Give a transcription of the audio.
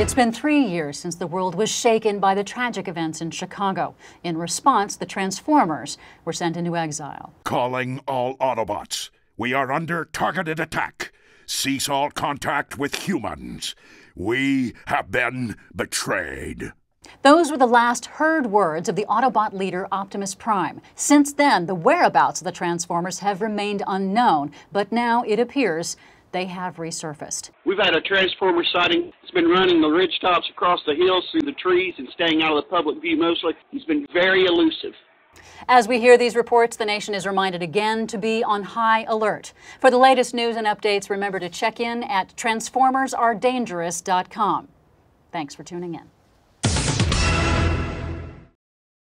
It's been 3 years since the world was shaken by the tragic events in Chicago. In response, the Transformers were sent into exile. Calling all Autobots. We are under targeted attack. Cease all contact with humans. We have been betrayed. Those were the last heard words of the Autobot leader Optimus Prime. Since then, the whereabouts of the Transformers have remained unknown, but now it appears they have resurfaced. We've had a Transformer sighting. It's been running the ridge tops across the hills through the trees and staying out of the public view mostly. He's been very elusive. As we hear these reports, the nation is reminded again to be on high alert. For the latest news and updates, remember to check in at transformersaredangerous.com. Thanks for tuning in.